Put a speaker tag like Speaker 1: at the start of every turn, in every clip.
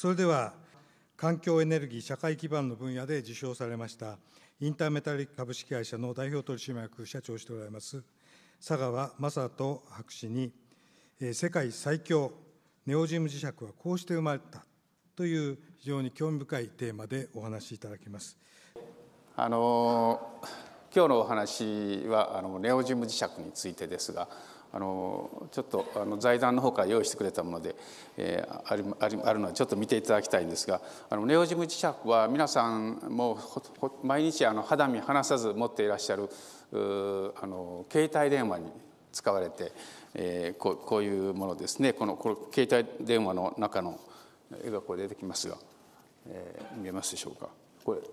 Speaker 1: それでは、環境エネルギー社会基盤の分野で受賞されました、インターメタリック株式会社の代表取締役社長をしておられます、佐川正人博士に、世界最強ネオジム磁石はこうして生まれたという非常に興味深いテーマでお話しいただきます。
Speaker 2: 今日のお話はネオジム磁石についてですが、ちょっと財団の方から用意してくれたもので、あるのでちょっと見ていただきたいんですが、ネオジム磁石は皆さんも毎日肌身離さず持っていらっしゃる携帯電話に使われて、こういうものですね。この携帯電話の中の絵がこれ出てきますが、見えますでしょうか。これ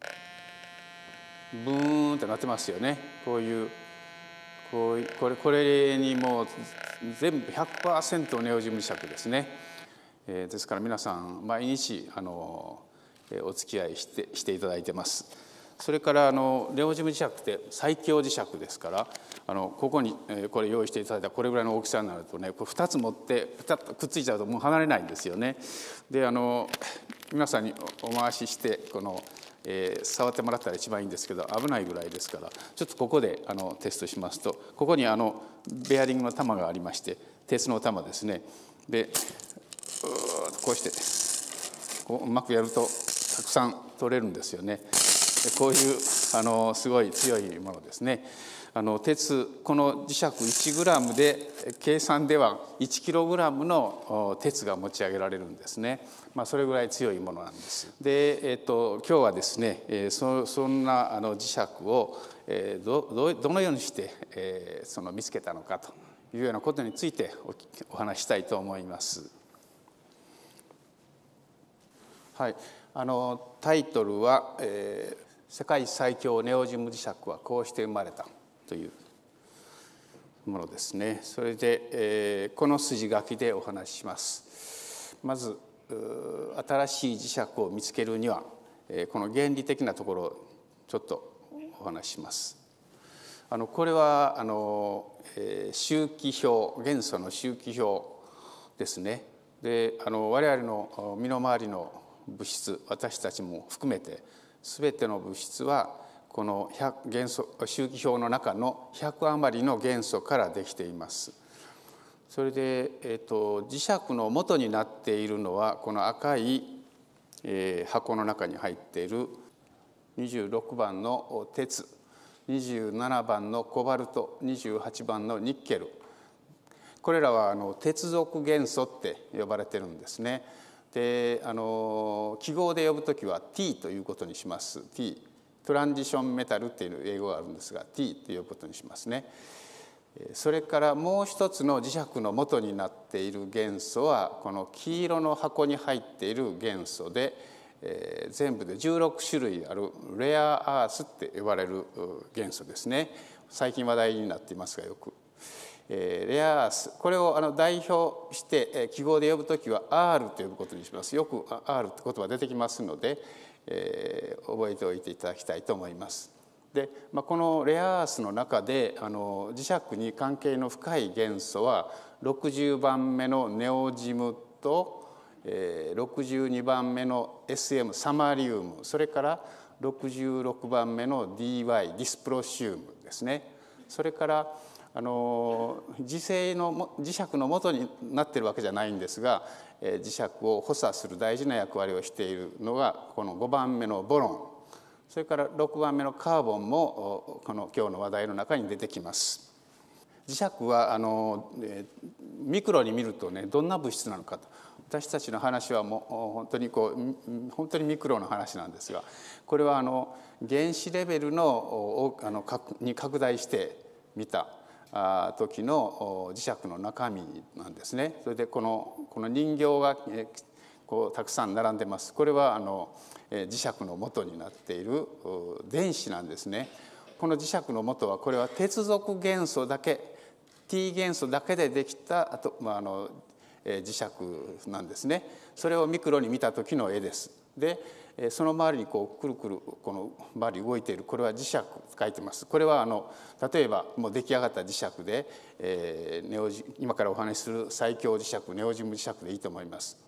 Speaker 2: ブーンってなってますよね。これにもう全部 100% ネオジム磁石ですね。ですから皆さん毎日お付き合いしていただいてます。それからネオジム磁石って最強磁石ですから、ここにこれ用意していただいたこれぐらいの大きさになるとね、これ2つ持ってピタッとくっついちゃうともう離れないんですよね。で皆さんにお回しして触ってもらったら一番いいんですけど、危ないぐらいですから、ちょっとここでテストしますと、ここにベアリングの玉がありまして、鉄の玉ですね。でこうしてうまくやるとたくさん取れるんですよね。こういうすごい強いものですね。鉄、この磁石1グラムで計算では1キログラムの鉄が持ち上げられるんですね。それぐらい強いものなんです。で、今日はですね、そんな磁石をどのようにして見つけたのかというようなことについてお話したいと思います。はい、タイトルは、世界最強ネオジム磁石はこうして生まれたというものですね。それで、この筋書きでお話しします。まず新しい磁石を見つけるには、この原理的なところをちょっとお話しします。これは周期表、元素の周期表ですね。で我々の身の回りの物質、私たちも含めて全ての物質はこの周期表の中の100余りの元素からできています。それで、磁石の元になっているのはこの赤い、箱の中に入っている26番の鉄、27番のコバルト、28番のニッケル、これらは鉄属元素って呼ばれてるんですね。で記号で呼ぶときは T ということにします。 T、トランジションメタルっていう英語があるんですが T ということにしますね。それからもう一つの磁石の元になっている元素はこの黄色の箱に入っている元素で、全部で16種類あるレアアースって呼ばれる元素ですね。最近話題になっていますがよく。レアアース、これを代表して記号で呼ぶときは R と呼ぶことにします。よく R って言葉出てきますので、覚えておいていただきたいと思います。で、このレアアースの中で磁石に関係の深い元素は60番目のネオジムと62番目の SM サマリウム、それから66番目の DY ディスプロシウムですね。それから磁石の元になっているわけじゃないんですが、磁石を補佐する大事な役割をしているのがこの5番目のボロン、それから6番目のカーボンもこの今日の話題の中に出てきます。磁石はミクロに見るとね、どんな物質なのかと、私たちの話はもう本当にミクロの話なんですが、これは原子レベルに拡大して見た時の磁石の中身なんですね。それでこの人形がたくさん並んでます。これは磁石の元になっている電子なんですね。この磁石の元はこれは鉄属元素だけ、 T 元素だけでできた磁石なんですね。それをミクロに見た時の絵です。でその周りにくるくるこの周り動いている、これは磁石と書いてます。これは例えばもう出来上がった磁石で、今からお話しする最強磁石ネオジム磁石でいいと思います。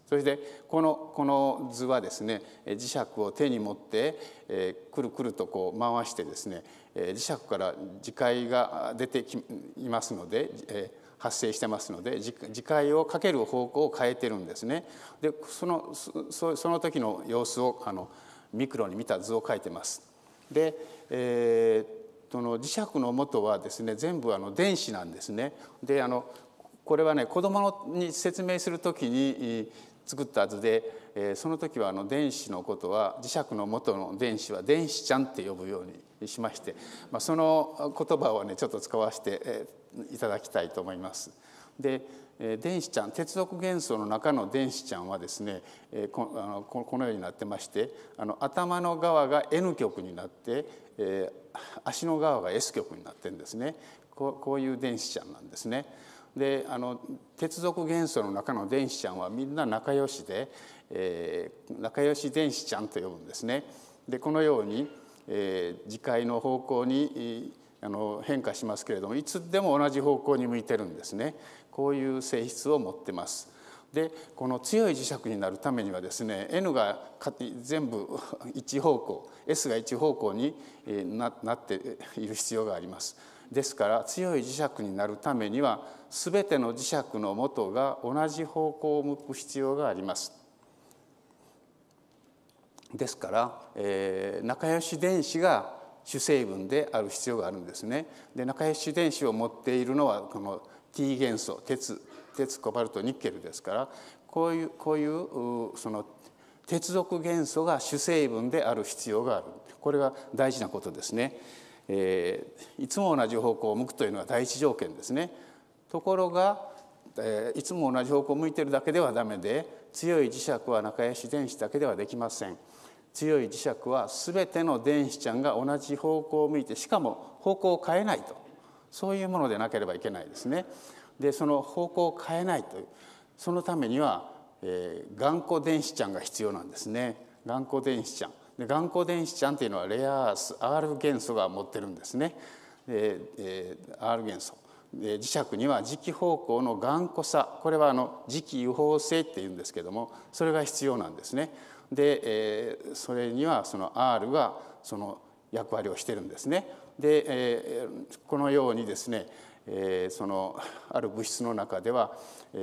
Speaker 2: そしてこの図はですね、磁石を手に持ってくるくるとこう回してですね、磁石から磁界が出てきますので、発生してますので、磁界をかける方向を変えてるんですね。でその時の様子をミクロに見た図を描いてます。で、その磁石の元はですね、全部電子なんですね。でこれはね、子どもに説明する時に作った図で、その時は電子のことは、磁石の元の電子は電子ちゃんって呼ぶようにしまして、その言葉をねちょっと使わせていただきたいと思います。で電子ちゃん、鉄属元素の中の電子ちゃんはですね、このようになってまして、頭の側が N 極になって、足の側が S 極になってるんですね。こういう電子ちゃんなんですね。で鉄属元素の中の電子ちゃんはみんな仲良しで、仲良し電子ちゃんと呼ぶんですね。でこのように、磁界の方向に変化しますけれども、いつでも同じ方向に向いてるんですね。こういう性質を持ってます。でこの強い磁石になるためにはですね、 N が全部一方向、 S が一方向になっている必要があります。ですから強い磁石になるためには、全ての磁石の元が同じ方向を向く必要があります。ですから、仲良し電子が主成分である必要があるんですね。で仲良し電子を持っているのはこの T 元素、鉄、コバルト、ニッケルですから、こういうその鉄属元素が主成分である必要がある。これが大事なことですね。いつも同じ方向を向くというのは第一条件ですね。ところが、いつも同じ方向を向いているだけではダメで、強い磁石は仲良し電子だけではできません。強い磁石は全ての電子ちゃんが同じ方向を向いて、しかも方向を変えないと、そういうものでなければいけないですね。でその方向を変えないという、そのためには、頑固電子ちゃんが必要なんですね。頑固電子ちゃんで、頑固電子ちゃんというのはレアアース R 元素が持ってるんですね。R 元素で、磁石には磁気方向の頑固さ、これは磁気油放性っていうんですけども、それが必要なんですね。で、それにはその R がその役割をしてるんですね。で、このようにですね、そのある物質の中では、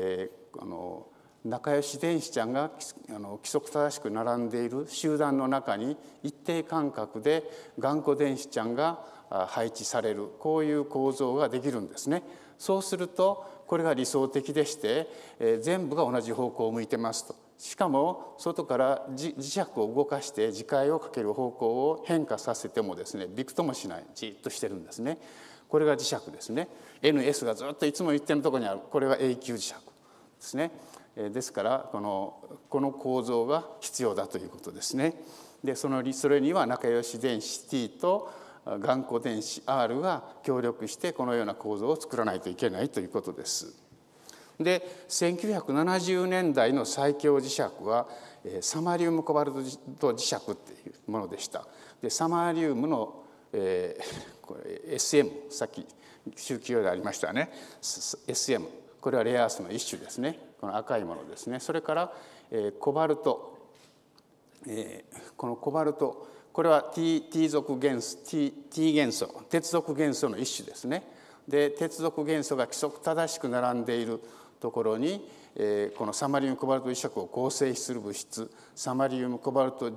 Speaker 2: 仲良し電子ちゃんが規則正しく並んでいる集団の中に一定間隔で頑固電子ちゃんが配置される、こういう構造ができるんですね。そうするとこれが理想的でして、全部が同じ方向を向いてますと。しかも外から磁石を動かして磁界をかける方向を変化させてもですね、びくともしない、じっとしてるんですね。これが磁石ですね。 NS がずっといつも一定のところにある、これが永久磁石ですね。ですからこの構造が必要だということですね。でそれには仲良し電子 T と頑固電子 R が協力してこのような構造を作らないといけないということです。で1970年代の最強磁石はサマリウムコバルト磁石っていうものでした。でサマリウムの、これ SM、 さっき周期表でありましたね。 SM、 これはレアアースの一種ですね。この赤いものですね。それから、コバルト、このコバルト、これは T 属元素、T 元素、鉄属元素の一種ですね。で鉄属元素が規則正しく並んでいるところに、このサマリウムコバルト磁石を構成する物質、サマリウムにコバルト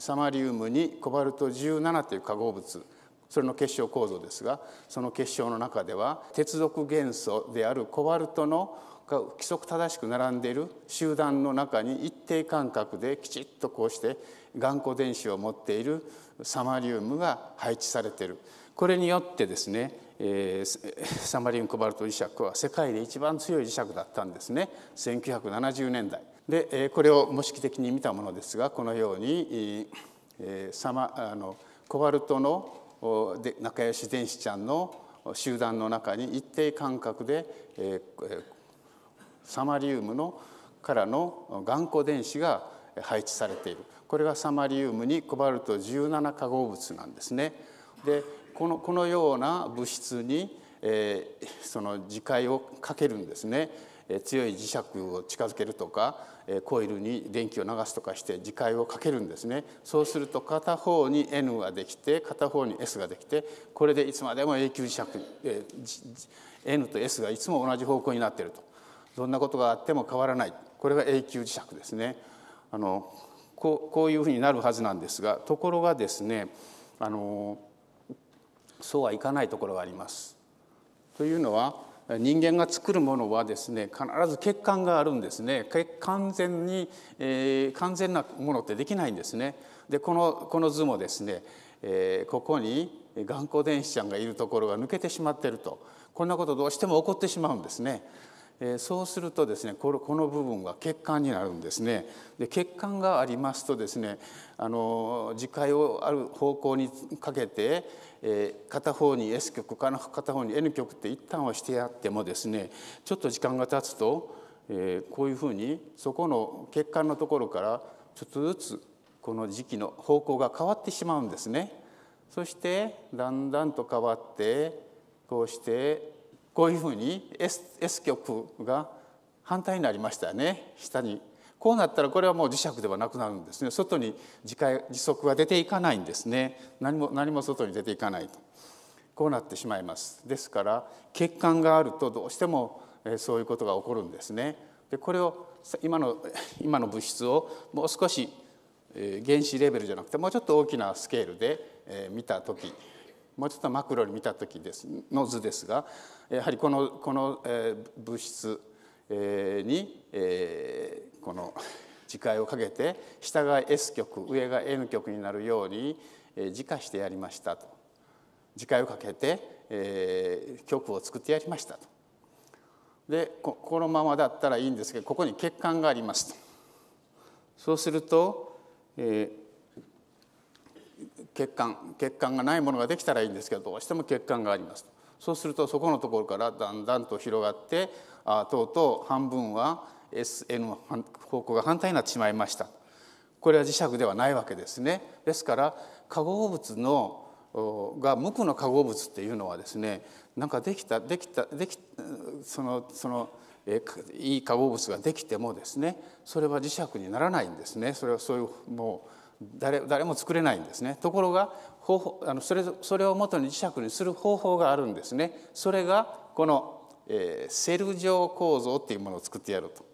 Speaker 2: 17という化合物、それの結晶構造ですが、その結晶の中では鉄属元素であるコバルトのが規則正しく並んでいる集団の中に一定間隔できちっとこうして頑固電子を持っているサマリウムが配置されている。これによってですね、サマリウムコバルト磁石は世界で一番強い磁石だったんですね。1970年代で、これを模式的に見たものですが、このようにコバルトの仲良し電子ちゃんの集団の中に一定間隔で、サマリウムからの頑固電子が配置されている。これがサマリウムにコバルト17化合物なんですね。でこのような物質に、その磁界をかけるんですね。 強い磁石を近づけるとかコイルに電気を流すとかして磁界をかけるんですね。そうすると片方に N ができて片方に S ができて、これでいつまでも永久磁石、N と S がいつも同じ方向になっていると。どんなことがあっても変わらない。これが永久磁石ですね。こういうふうになるはずなんですが、ところがですね、そうはいかないところがあります。というのは、人間が作るものはですね、必ず欠陥があるんですね。完全なものってできないんですね。でこの図もですね、ここに頑固電子ちゃんがいるところが抜けてしまっていると、こんなことどうしても起こってしまうんですね。そうするとですね、この部分が欠陥になるんですね。で欠陥がありますとですね、磁界をある方向にかけて、片方に S 極片方に N 極って一旦はしてやってもですね、ちょっと時間が経つと、こういうふうにそこの欠陥のところからちょっとずつこの磁気の方向が変わってしまうんですね。そしてだんだんと変わって、こうしてこういうふうに S 極が反対になりましたよね。下にこうなったら、これはもう磁石ではなくなるんですね。外に磁石が出ていかないんですね。何も外に出ていかないと、こうなってしまいます。ですから欠陥があるとどうしてもそういうことが起こるんですね。でこれを今の物質をもう少し原子レベルじゃなくてもうちょっと大きなスケールで見た時、もうちょっとマクロに見た時の図ですが、やはりこの物質にこの磁界をかけて、下が S 極上が N 極になるように磁化してやりましたと。磁界をかけて極を作ってやりましたと。でこのままだったらいいんですけど、ここに欠陥がありますと。そうすると欠陥がないものができたらいいんですけど、どうしても欠陥がありますと。そうするとそこのところからだんだんと広がって、とうとう半分は SN の方向が反対になってしまいました。これは磁石ではないわけですね。ですから化合物が無垢の化合物っていうのはですね、なんかいい化合物ができてもですね、それは磁石にならないんですね。それはそういうもう誰も作れないんですね。ところがそれを元に磁石にする方法があるんですね。それがこのセル状構造っていうものを作ってやると。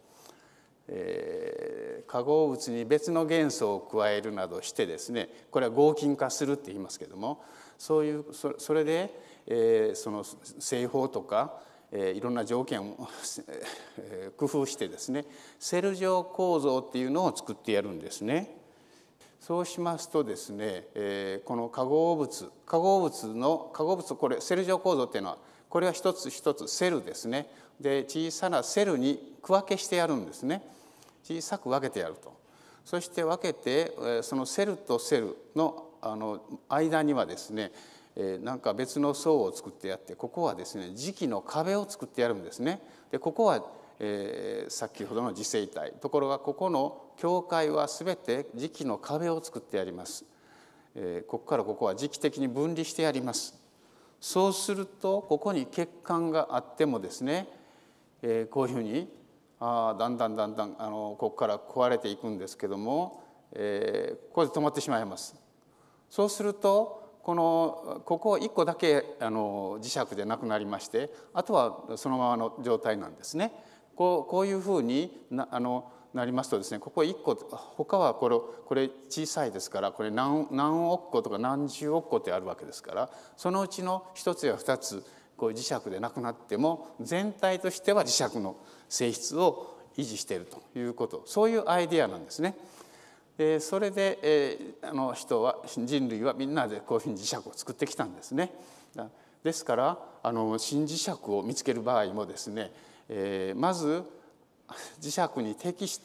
Speaker 2: 化合物に別の元素を加えるなどしてですね、これは合金化するって言いますけども、それでその製法とかいろんな条件を工夫してですね、セル状構造っていうのを作ってやるんですね。そうしますとですね、この化合物これセル状構造っていうのは、これは一つ一つセルですね。で小さなセルに区分けしてやるんですね。小さく分けてやると。そして分けて、そのセルとセルの間にはですね、なんか別の層を作ってやって、ここはですね磁気の壁を作ってやるんですね。でここは先ほどの磁性体。ところがここの境界は全て磁気の壁を作ってやります。ここからここは磁気的に分離してやります。そうするとここに欠陥があってもですね、こういうふうにだんだんここから壊れていくんですけども、ここで止まってしまいます。そうするとここ1個だけ磁石でなくなりまして、あとはそのままの状態なんですね。こういうふうになりますとですね、ここ1個他はこれ小さいですから、これ何億個とか何十億個ってあるわけですから、そのうちの1つや2つこういう磁石でなくなっても全体としては磁石の性質を維持しているということ、そういうアイデアなんですね。それで人類はみんなでこういうふうに磁石を作ってきたんですね。ですから新磁石を見つける場合もですね、まず磁石に適した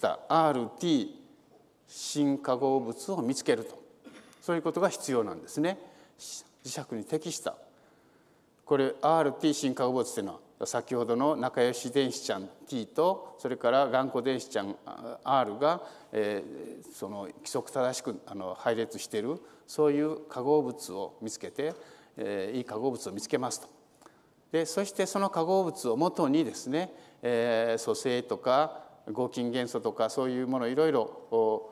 Speaker 2: RT 新化合物を見つけると、そういうことが必要なんですね。磁石に適したこれ RT 新化合物というのは、先ほどの仲良し電子ちゃん T とそれから頑固電子ちゃん R が、その規則正しく配列しているそういう化合物を見つけて、いい化合物を見つけますと。 でそしてその化合物をもとにですね、組成とか合金元素とかそういうものをいろいろ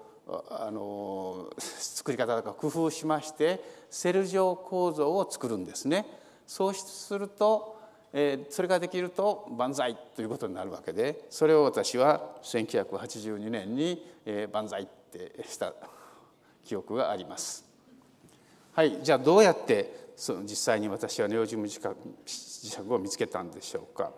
Speaker 2: 作り方とか工夫しましてセル状構造を作るんですね。そうするとそれができると万歳ということになるわけで、それを私は1982年に万歳ってした記憶があります。はい、じゃあどうやって実際に私はネオジム磁石を見つけたんでしょうか。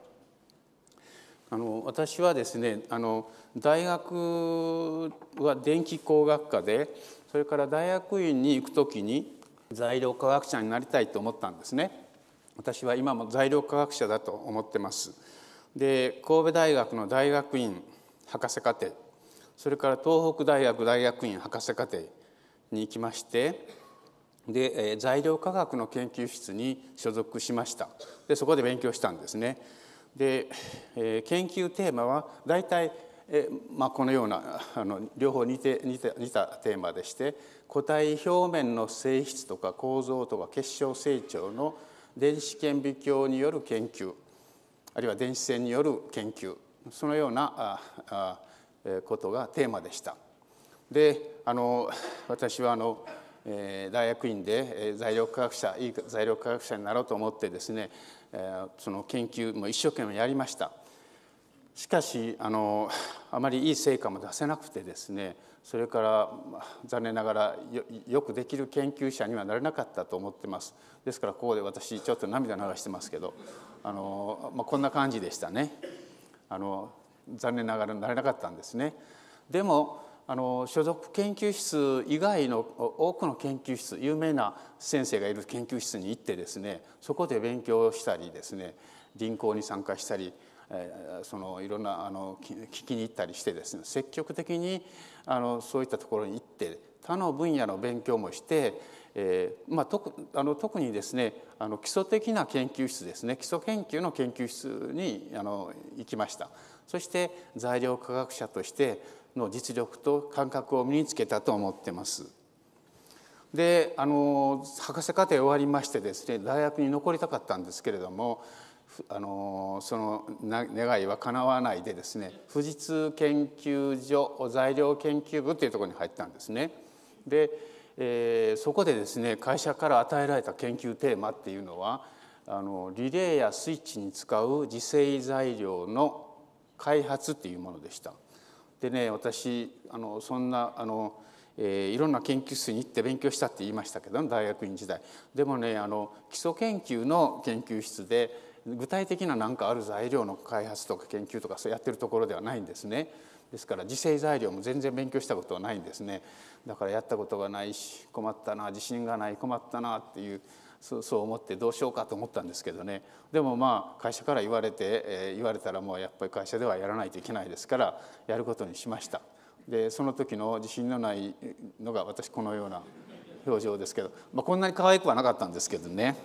Speaker 2: 私はですね大学は電気工学科で、それから大学院に行くときに材料科学者になりたいと思ったんですね。私は今も材料科学者だと思ってます。で神戸大学の大学院博士課程、それから東北大学大学院博士課程に行きまして、で材料科学の研究室に所属しました。でそこで勉強したんですね。で研究テーマは大体このような両方似たテーマでして、固体表面の性質とか構造とか結晶成長の電子顕微鏡による研究、あるいは電子線による研究、そのようなことがテーマでした。で私は大学院でいい材料科学者になろうと思ってですね、その研究も一生懸命やりました。しかしあまりいい成果も出せなくてですね、それから残念ながらよくできる研究者にはなれなかったと思ってます。ですからここで私ちょっと涙流してますけど、こんな感じでしたね。残念ながらなれなかったんですね。でも所属研究室以外の多くの研究室、有名な先生がいる研究室に行ってですね、そこで勉強したりですね、臨講に参加したり、いろんな聞きに行ったりしてですね、積極的にそういったところに行って他の分野の勉強もして、特にですね基礎的な研究室ですね、基礎研究の研究室に行きました。そして材料科学者としての実力と感覚を身につけたと思ってます。で博士課程終わりましてですね、大学に残りたかったんですけれども、その願いは叶わないでですね、富士通研究所材料研究部というところに入ったんですね。で、そこでですね会社から与えられた研究テーマっていうのはリレーやスイッチに使う磁性材料の開発っていうものでした。でね、私そんないろんな研究室に行って勉強したって言いましたけど、大学院時代でもね基礎研究の研究室で具体的な何かある材料の開発とか研究とかそうやってるところではないんですね。ですから磁性材料も全然勉強したことはないんですね。だからやったことがないし困ったな、自信がない、困ったなっていうそう思ってどうしようかと思ったんですけどね。でも会社から言われたらもうやっぱり会社ではやらないといけないですからやることにしました。でその時の自信のないのが私このような表情ですけど、こんなに可愛くはなかったんですけどね。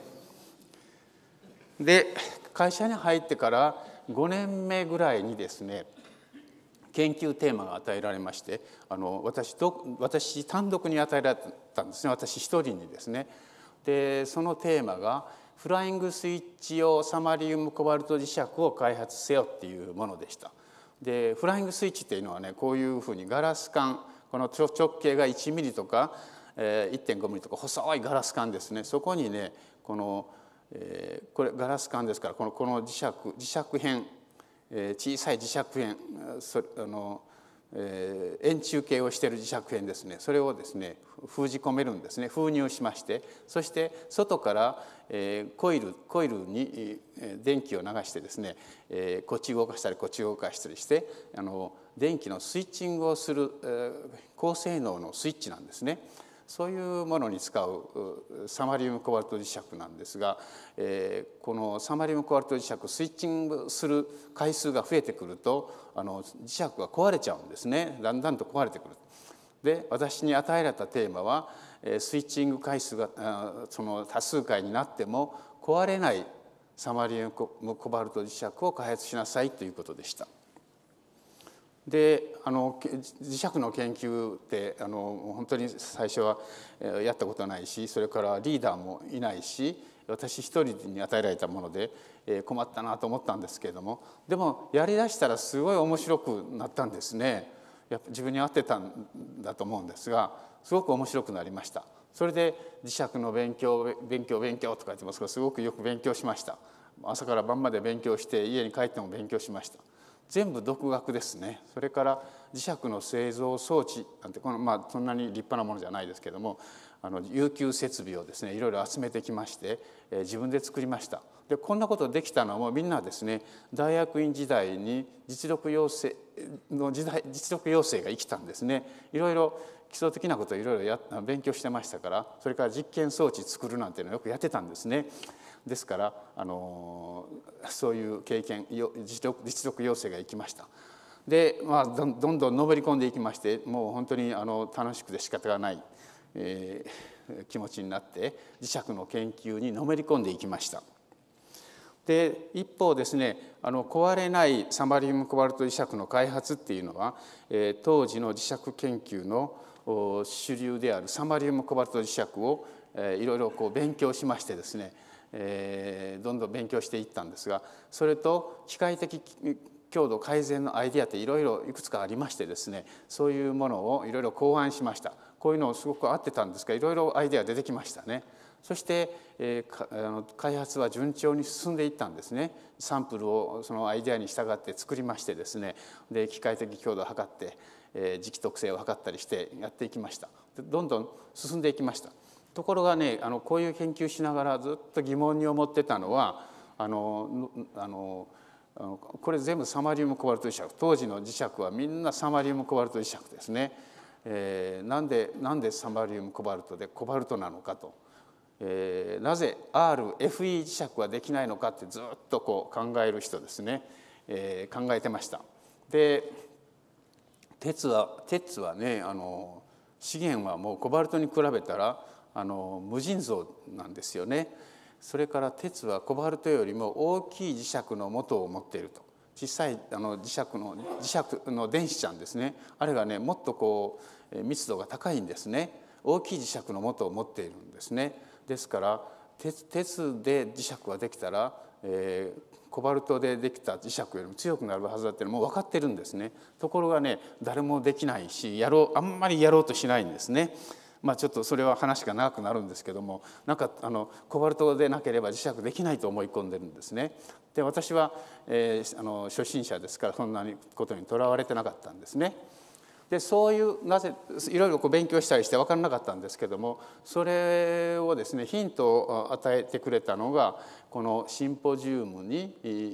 Speaker 2: で会社に入ってから5年目ぐらいにですね研究テーマが与えられまして、私単独に与えられたんですね。私一人にですね。でそのテーマがフライングスイッチ用サマリウムコバルト磁石を開発せよっていうものでした。でフライングスイッチっていうのはね、こういうふうにガラス管、この直径が1ミリとか 1.5 ミリとか細いガラス管ですね。そこにねこれガラス管ですから、この磁石片、小さい磁石片、円柱形をしている磁石片ですね、それをですね封じ込めるんですね。封入しまして、そして外からコイルに電気を流してですね、こっち動かしたりこっち動かしたりして電気のスイッチングをする高性能のスイッチなんですね。そういうものに使うサマリウムコバルト磁石なんですが、このサマリウムコバルト磁石スイッチングする回数が増えてくると磁石が壊れちゃうんですね。だんだんと壊れてくる。で私に与えられたテーマはスイッチング回数がその多数回になっても壊れないサマリウムコバルト磁石を開発しなさいということでした。で磁石の研究って本当に最初はやったことないし、それからリーダーもいないし私一人に与えられたもので、困ったなと思ったんですけれども、でもやりだしたらすごい面白くなったんですね。やっぱ自分に合ってたんだと思うんですが、すごく面白くなりました。それで磁石の勉強とか言ってますが、すごくよく勉強しました。朝から晩まで勉強して、家に帰っても勉強しました。全部独学ですね。それから磁石の製造装置なんて、そんなに立派なものじゃないですけども、有給設備をですねいろいろ集めてきまして、自分で作りました。でこんなことできたのはもうみんなですね、大学院時代に実力養成が生きたんですね。いろいろ基礎的なことをいろいろ勉強してましたから、それから実験装置作るなんていうのをよくやってたんですね。ですからそういう経験、実力養成が生きました。で、どんどんのめり込んでいきまして、もう本当に楽しくて仕方がない、気持ちになって磁石の研究にのめり込んでいきました。で一方ですね、壊れないサマリウムコバルト磁石の開発っていうのは、当時の磁石研究の主流であるサマリウムコバルト磁石をいろいろ勉強しましてですね、どんどん勉強していったんですが、それと機械的強度改善のアイデアっていろいろいくつかありましてですね、そういうものをいろいろ考案しました。こういうのすごく合ってたんですが、いろいろアイデア出てきましたね。そして、開発は順調に進んでいったんですね。サンプルをそのアイデアに従って作りましてですね、で機械的強度を測って、磁気特性を測ったりしてやっていきました。どんどん進んでいきました。ところがね、こういう研究しながらずっと疑問に思ってたのは、これ全部サマリウムコバルト磁石、当時の磁石はみんなサマリウムコバルト磁石ですね。なんでサマリウムコバルトでコバルトなのかと、なぜ RFE 磁石はできないのかってずっと考える人ですね、考えてました。で鉄はね、資源はもうコバルトに比べたら無尽蔵なんですよね。それから鉄はコバルトよりも大きい磁石の元を持っていると。小さい磁石の電子ちゃんですね、あれがねもっと密度が高いんですね。大きい磁石の元を持っているんですね。ですから鉄で磁石ができたら、コバルトでできた磁石よりも強くなるはずだっていうのも分かってるんですね。ところがね、誰もできないし、あんまりやろうとしないんですね。ちょっとそれは話が長くなるんですけども、コバルトでなければ磁石できないと思い込んでるんですね。で私は、初心者ですからそんなことにとらわれてなかったんですね。でそういうなぜいろいろ勉強したりして分からなかったんですけども、それをですねヒントを与えてくれたのがこのシンポジウムに、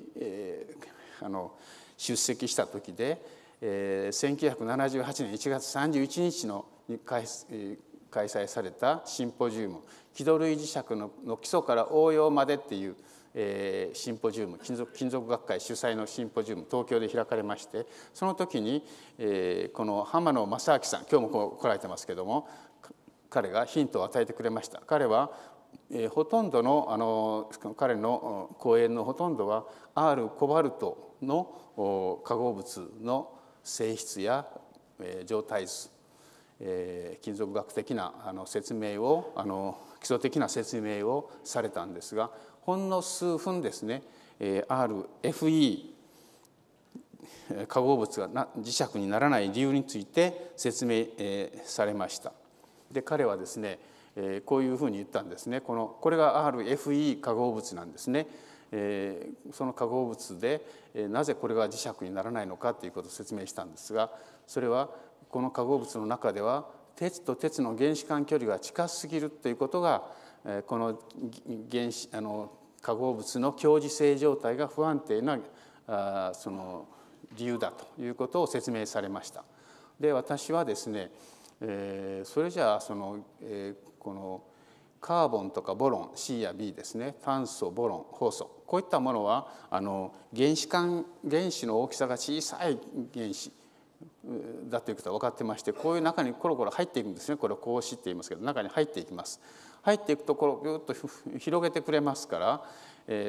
Speaker 2: 出席した時で、1978年1月31日の開催されたシンポジウム「気土類磁石の基礎から応用まで」っていうシンポジウム、金属学会主催のシンポジウム東京で開かれまして、その時にこの浜野正明さん、今日も来られてますけども、彼がヒントを与えてくれました。彼はほとんどの彼の講演のほとんどは R コバルトの化合物の性質や状態図、金属学的な説明を基礎的な説明をされたんですが、ほんの数分ですね、RFE 化合物が磁石にならない理由について説明されました。で彼はですね、こういうふうに言ったんですね。これが RFE 化合物なんですね。その化合物でなぜこれが磁石にならないのかということを説明したんですが、それはこの化合物の中では鉄と鉄の原子間距離が近すぎるということがこの化合物の共時性状態が不安定なその理由だということを説明されました。で私はですね、それじゃあこのカーボンとかボロン C や B ですね、炭素ボロンホウ素、こういったものは原子の大きさが小さい原子だということは分かってまして、こういう中にコロコロ入っていくんですね。これを格子って言いますけど、中に入っていきます。入っていくところをぎゅっと広げてくれますから、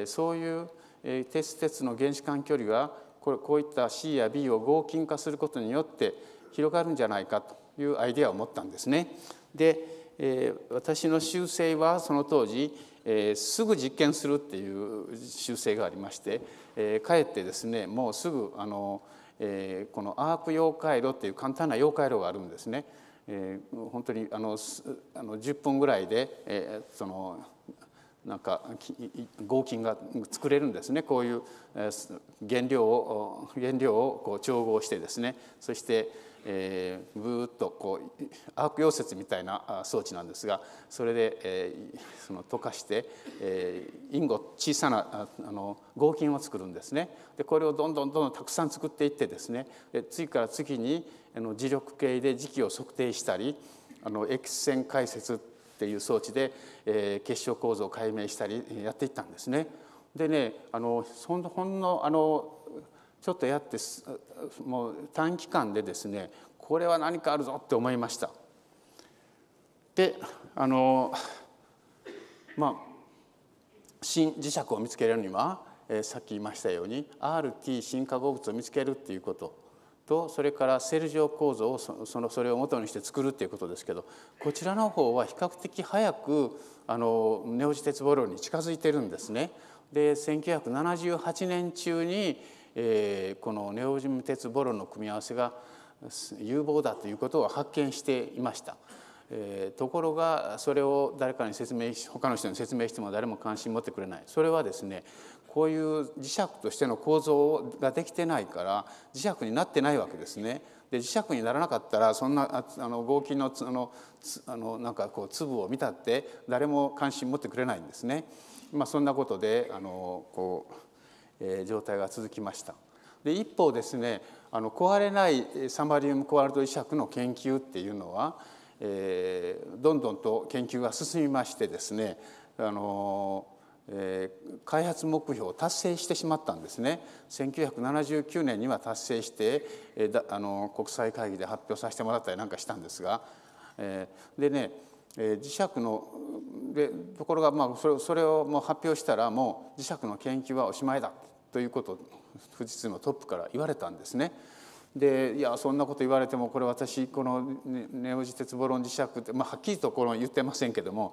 Speaker 2: そういう鉄の原子間距離がこういった C や B を合金化することによって広がるんじゃないかというアイデアを持ったんですね。で、私の修正はその当時すぐ実験するっていう習性がありまして、かえってですねもうすぐこのアーク溶解炉っていう簡単な溶解炉があるんですね。本当に10分ぐらいで、なんか合金が作れるんですね。こういう原料をこう調合してですね、そしてブーッとこうアーク溶接みたいな装置なんですが、それでその溶かしてインゴ小さな合金を作るんですね。でこれをどんどんたくさん作っていってですね、で次から次に磁力計で磁気を測定したり、X 線解説っていう装置で結晶構造を解明したりやっていったんですね。でねほんのちょっとやってもう短期間でですね、これは何かあるぞって思いました。で新磁石を見つけるには、さっき言いましたように RT 新化合物を見つけるっていうことと、それからセル状構造をそれを元にして作るっていうことですけど、こちらの方は比較的早くネオ磁鉄ボロンに近づいてるんですね。で1978年中にこのネオジム鉄ボロンの組み合わせが有望だということを発見していました。ところがそれを誰かに他の人に説明しても誰も関心持ってくれない。それはですね、こういう磁石としての構造ができてないから磁石になってないわけですね。で磁石にならなかったらそんな合金のなんかこう粒を見たって誰も関心持ってくれないんですね。そんなことで状態が続きました。で一方ですね、壊れないサマリウムコバルト磁石の研究っていうのは、どんどんと研究が進みましてですね、開発目標を達成してしまったんですね。1979年には達成して国際会議で発表させてもらったりなんかしたんですが、でね磁石のところがそれをもう発表したらもう磁石の研究はおしまいだということを富士通のトップから言われたんですね。でいやそんなこと言われてもこれ私このネオ磁鉄ボロン磁石って、はっきりとこの言ってませんけども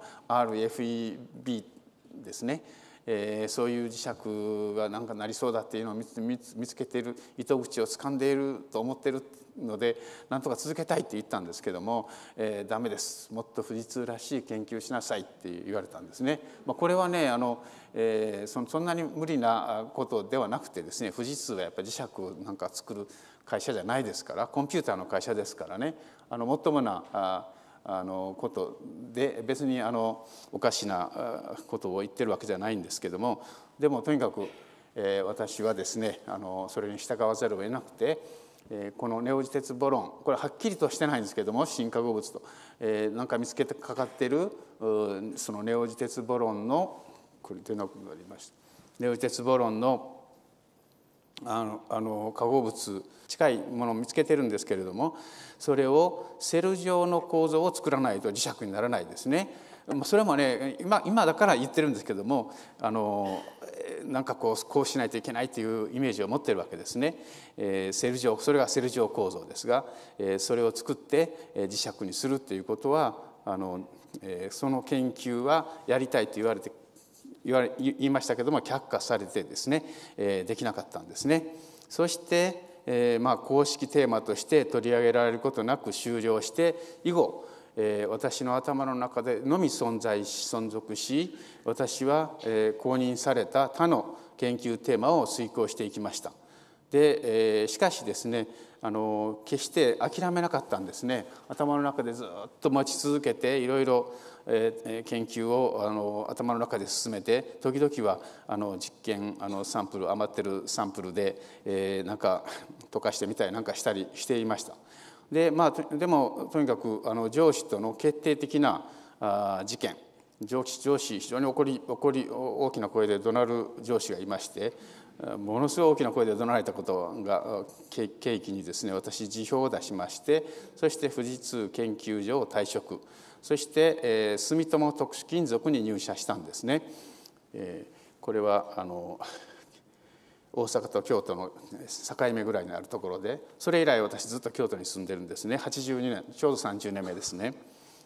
Speaker 2: RFEB ですね、そういう磁石がなんかなりそうだっていうのを見つけている糸口を掴んでいると思っているのでなんとか続けたいって言ったんですけども、ダメです、もっと富士通らしい研究しなさいって言われたんですね。これはねそんなに無理なことではなくてですね、富士通はやっぱり磁石をなんか作る会社じゃないですから、コンピューターの会社ですからね、もっともなことで別におかしなことを言ってるわけじゃないんですけども、でもとにかく私はですねそれに従わざるを得なくて、このネオ磁鉄ボロン、これはっきりとしてないんですけども新化合物となんか見つけてかかっているそのネオ磁鉄ボロンのこれ出なくなりました。ネオ磁鉄ボロンの化合物近いものを見つけてるんですけれども、それをセル状の構造を作らないと磁石にならないですね。それもね今だから言ってるんですけどもなんかこうしないといけないというイメージを持ってるわけですね。それがセル状構造ですが、それを作って磁石にするということはその研究はやりたいと言いましたけども却下されてですね、できなかったんですね。そして公式テーマとして取り上げられることなく終了して以後私の頭の中でのみ存続し、私は公認された他の研究テーマを遂行していきました。でしかしですね決して諦めなかったんですね。頭の中でずっと待ち続けていろいろ研究を頭の中で進めて、時々は実験サンプル余ってるサンプルでなんか溶かしてみたりなんかしたりしていました。でもとにかく上司との決定的な事件、上司非常に大きな声で怒鳴る上司がいまして、ものすごい大きな声で怒鳴られたことが契機にですね私辞表を出しまして、そして富士通研究所を退職、そして住友特殊金属に入社したんですね。これは大阪と京都の境目ぐらいにあるところで、それ以来私ずっと京都に住んでるんですね。82年ちょうど30年目ですね。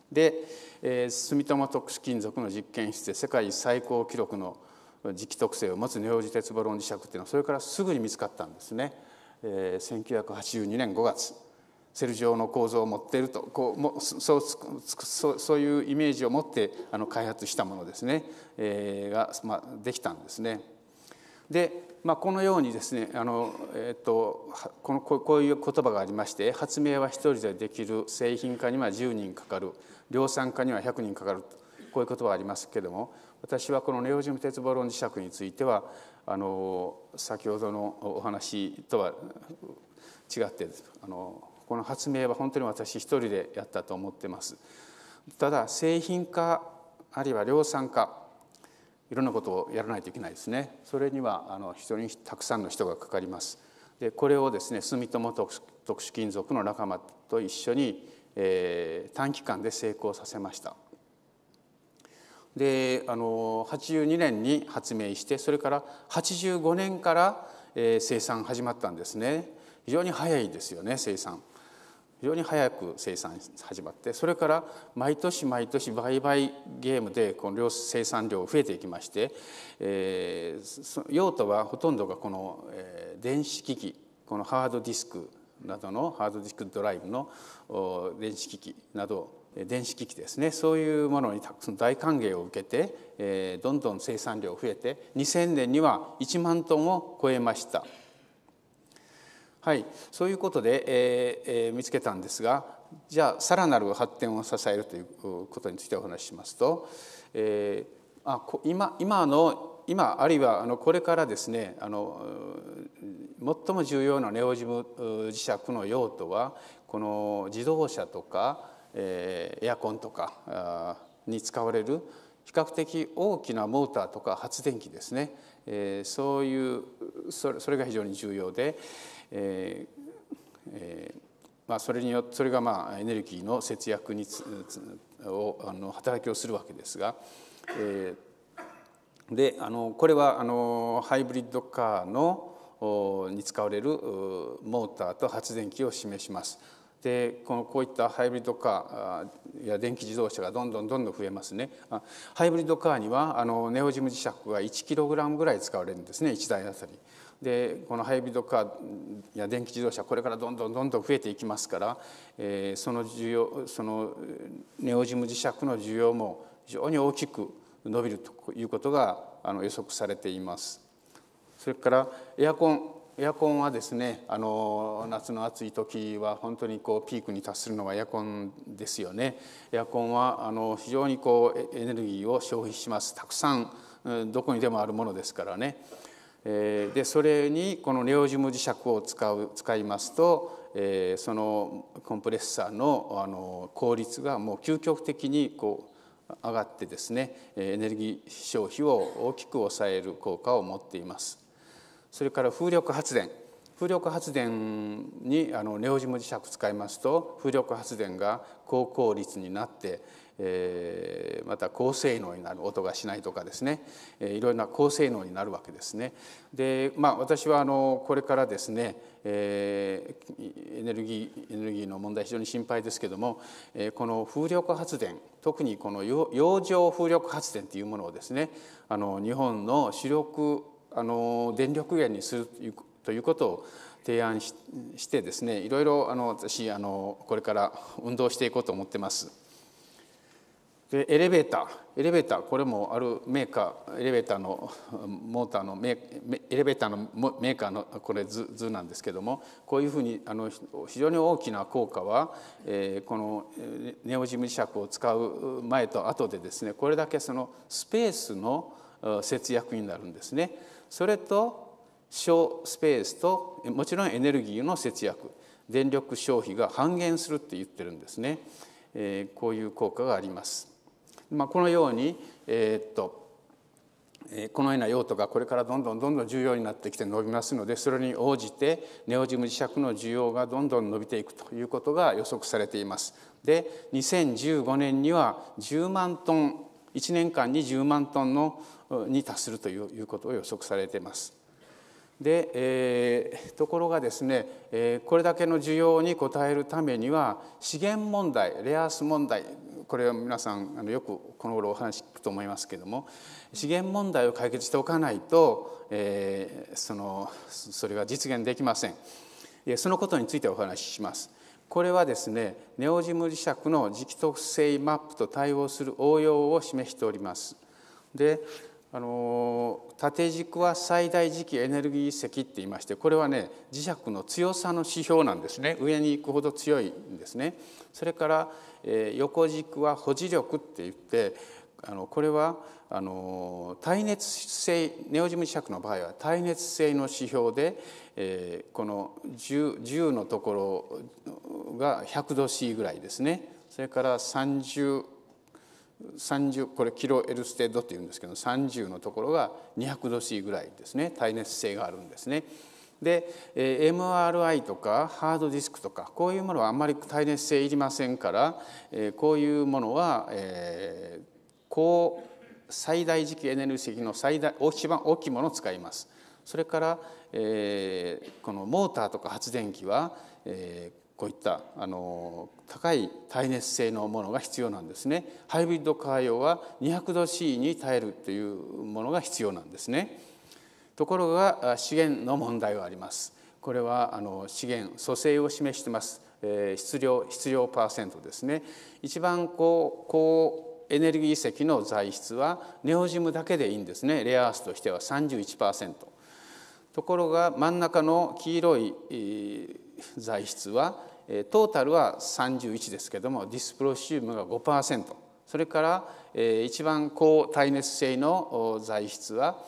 Speaker 2: で、住友特殊金属の実験室で世界最高記録の磁気特性を持つネオジ鉄ボロン磁石っていうのはそれからすぐに見つかったんですね。1982年5月セル状の構造を持っているとそういうイメージを持って開発したものですね、ができたんですね。で、このようにですねこういう言葉がありまして、発明は一人でできる、製品化には10人かかる、量産化には100人かかる、こういう言葉がありますけれども、私はこのネオジム鉄ボロン磁石については先ほどのお話とは違ってこの発明は本当に私一人でやったと思ってます。ただ製品化あるいは量産化、いろんなことをやらないといけないですね。それには非常にたくさんの人がかかります。でこれをですね住友特殊金属の仲間と一緒に、短期間で成功させました。で82年に発明して、それから85年から、生産始まったんですね。非常に早いですよね、生産。非常に早く生産始まって、それから毎年毎年売買ゲームでこの生産量が増えていきまして、用途はほとんどがこの、電子機器、このハードディスクなどのハードディスクドライブの電子機器など電子機器ですね、そういうものに大歓迎を受けて、どんどん生産量が増えて2000年には1万トンを超えました。はい、そういうことで、見つけたんですが、じゃあさらなる発展を支えるということについてお話ししますと、今あるいはこれからですね最も重要なネオジム磁石の用途はこの自動車とかエアコンとかに使われる比較的大きなモーターとか発電機ですね、それが非常に重要で、それがエネルギーの節約に働きをするわけですが、でこれはハイブリッドカーに使われるモーターと発電機を示します。でこういったハイブリッドカーや電気自動車がどんどん増えますね。ハイブリッドカーにはネオジム磁石が 1kg ぐらい使われるんですね、1台あたり。でこのハイブリッドカーや電気自動車これからどんどん増えていきますから、そのネオジム磁石の需要も非常に大きく伸びるということが予測されています。それからエアコンはですね夏の暑い時は本当にピークに達するのはエアコンですよね。エアコンは非常にエネルギーを消費します。たくさんどこにでもあるものですからね。でそれにこのネオジム磁石を使いますと、そのコンプレッサーの効率がもう究極的に上がってですねエネルギー消費を大きく抑える効果を持っています。それから風力発電にネオジム磁石を使いますと風力発電が高効率になってまた高性能になる、音がしないとかですね、いろいろな高性能になるわけですね。で私はこれからですねエネルギーの問題非常に心配ですけども、この風力発電、特にこの洋上風力発電というものをですね日本の主力電力源にするということを提案してですね、いろいろ私これから運動していこうと思ってます。でエレベーターこれもあるメーカーエレベーターのモーターのエレベーターのメーカーのこれ図なんですけども、こういうふうに非常に大きな効果はこのネオジム磁石を使う前と後でですねこれだけそのスペースの節約になるんですね。それと小スペースともちろんエネルギーの節約、電力消費が半減するって言ってるんですね。こういう効果があります。このようにこのような用途がこれからどんどん重要になってきて伸びますので、それに応じてネオジム磁石の需要がどんどん伸びていくということが予測されています。で2015年には10万トン1年間に10万トンに達するということを予測されています。 で、ところがですね、これだけの需要に応えるためには資源問題、レアアース問題、これは皆さんよくこの頃お話聞くと思いますけれども、資源問題を解決しておかないと、それが実現できません。そのことについてお話しします。これはですね、ネオジム磁石の磁気特性マップと対応する応用を示しております。で、縦軸は最大磁気エネルギー積って言いまして、これはね、磁石の強さの指標なんですね。上に行くほど強いんですね。それから、横軸は保持力って言って、これは耐熱性、ネオジム磁石の場合は耐熱性の指標で、この 10のところが100度 C ぐらいですね。それから30これキロエルステッドっていうんですけど、30のところが200度 C ぐらいですね。耐熱性があるんですね。で、MRI とかハードディスクとかこういうものはあんまり耐熱性いりませんから、こういうものは、最大磁気エネルギー積の一番大きいものを使います。それから、このモーターとか発電機は、こういった高い耐熱性のものが必要なんですね。ハイブリッドカー用は200度 C に耐えるというものが必要なんですね。ところが資源の問題があります。これは資源組成を示しています。質量パーセントですね。一番高エネルギー積の材質はネオジムだけでいいんですね。レアアースとしては 31%。ところが真ん中の黄色い材質はトータルは31ですけども、ディスプロシウムが 5%、 それから一番高耐熱性の材質は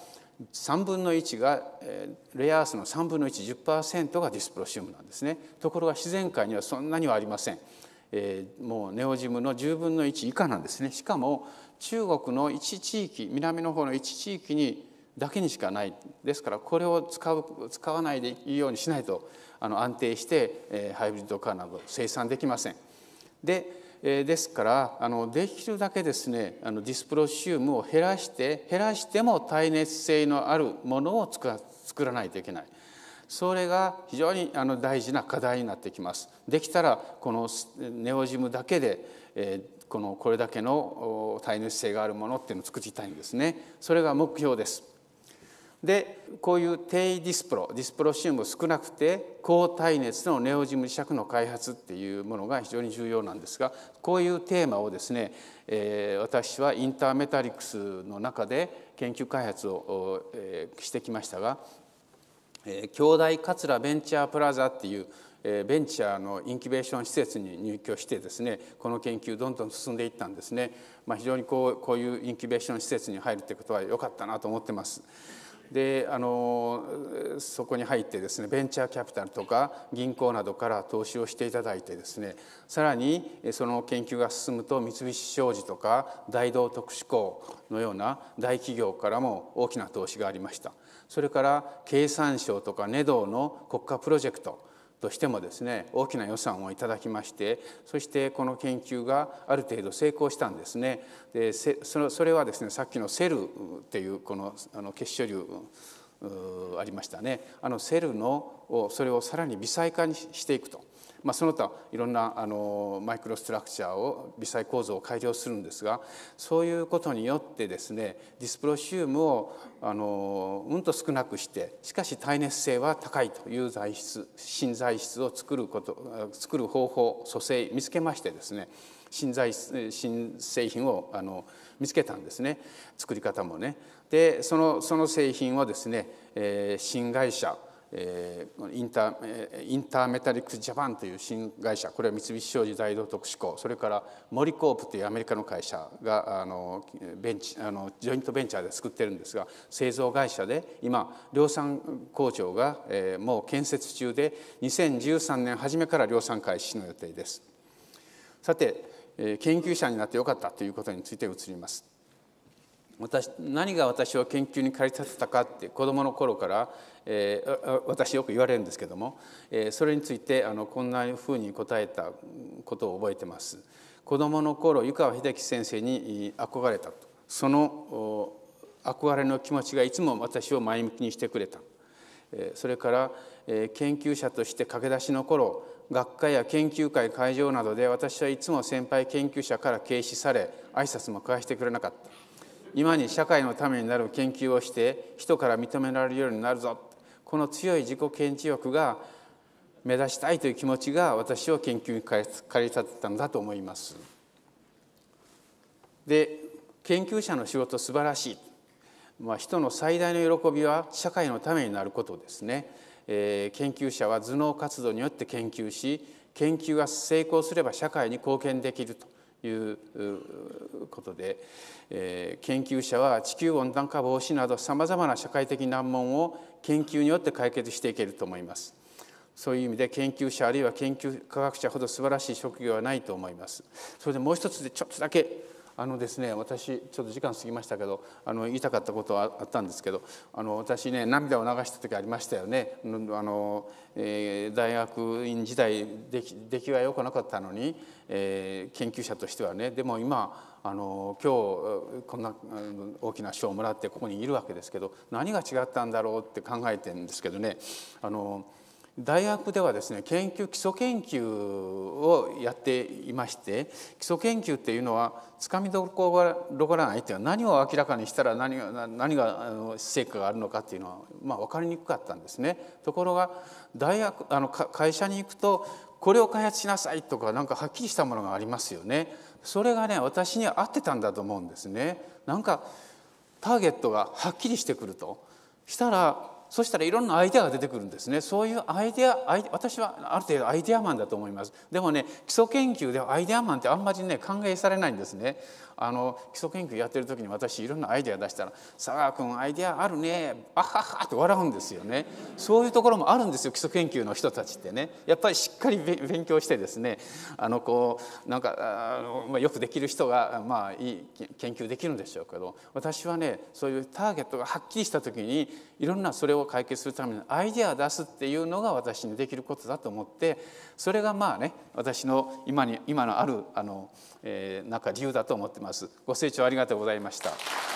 Speaker 2: 3分の1がレアアースの3分の 1、10% がディスプロシウムなんですね。ところが自然界にはそんなにはありません。もうネオジムの10分の1以下なんですね。しかも中国の一地域、南の方の一地域にだけにしかない。ですからこれを使わないでいいようにしないと安定してハイブリッドカーなど生産できません。ですからできるだけですね、ディスプロシウムを減らしても耐熱性のあるものを作らないといけない。それが非常に大事な課題になってきます。できたらこのネオジムだけでこれだけの耐熱性があるものっていうのを作りたいんですね。それが目標です。で、こういう低ディスプロシウム少なくて高耐熱のネオジム磁石の開発っていうものが非常に重要なんですが、こういうテーマをですね、私はインターメタリクスの中で研究開発をしてきましたが、京大桂ベンチャープラザっていうベンチャーのインキュベーション施設に入居してですね、この研究どんどん進んでいったんですね。非常にこういうインキュベーション施設に入るということは良かったなと思ってます。でそこに入ってですね、ベンチャーキャピタルとか銀行などから投資をしていただいてですね、さらにその研究が進むと三菱商事とか大同特殊鋼のような大企業からも大きな投資がありました。それから経産省とかネドの国家プロジェクトとしてもですね、大きな予算をいただきまして、そしてこの研究がある程度成功したんですね。でそれはですね、さっきのセルっていうこの結晶粒ありましたね。セルのそれをさらに微細化にしていくと。その他いろんなマイクロストラクチャーを微細構造を改良するんですが、そういうことによってですね、ディスプロシウムをと少なくして、しかし耐熱性は高いという新材質を作る方法、組成見つけましてですね、新製品を見つけたんですね。作り方もね。でその製品をですね、新会社インターメタリックスジャパンという新会社、これは三菱商事大同特殊鋼、それからモリコープというアメリカの会社がジョイントベンチャーで作ってるんですが、製造会社で今量産工場がもう建設中で、2013年初めから量産開始の予定です。さて、研究者になってよかったということについて移ります。何が私を研究に駆り立てたかって子どもの頃から、私よく言われるんですけども、それについてこんなふうに答えたことを覚えてます。子どもの頃湯川秀樹先生に憧れたと。その憧れの気持ちがいつも私を前向きにしてくれた。 それから研究者として駆け出しの頃、学会や研究会会場などで私はいつも先輩研究者から軽視され、挨拶も交わしてくれなかった。今に社会のためになる研究をして人から認められるようになるぞ、この強い自己顕示欲が目指したいという気持ちが私を研究に駆り立てたのだと思います。で、研究者の仕事素晴らしい。人の最大の喜びは社会のためになることですね。研究者は頭脳活動によって研究し、研究が成功すれば社会に貢献できるということで、研究者は地球温暖化防止などさまざまな社会的難問を研究によって解決していけると思います。そういう意味で研究者あるいは研究科学者ほど素晴らしい職業はないと思います。それでもう一つでちょっとだけですね、私ちょっと時間過ぎましたけど言いたかったことはあったんですけど、私ね涙を流した時ありましたよね。大学院時代出来が良くなかったのに、研究者としてはね。でも今今日こんな大きな賞をもらってここにいるわけですけど、何が違ったんだろうって考えてるんですけどね、大学ではですね、基礎研究をやっていまして、基礎研究っていうのはつかみどころがないっていうのは、何を明らかにしたら何が成果があるのかっていうのは分かりにくかったんですね。ところが会社に行くとこれを開発しなさいとかなんかはっきりしたものがありますよね。それがね、私には合ってたんだと思うんですね。なんかターゲットがはっきりしてくるとそしたらいろんなアイデアが出てくるんですね。そういうアイデア、私はある程度アイデアマンだと思います。でもね、基礎研究ではアイデアマンってあんまりね歓迎されないんですね。基礎研究やってる時に私いろんなアイデア出したら「佐川君アイデアあるね、あはは」って笑うんですよね。そういうところもあるんですよ、基礎研究の人たちってね。やっぱりしっかり勉強してですね、なんかよくできる人がいい研究できるんでしょうけど、私はね、そういうターゲットがはっきりした時にいろんなそれを解決するためにアイデアを出すっていうのが私にできることだと思って、それが私の今のあるなんか理由だと思ってます。ご清聴ありがとうございました。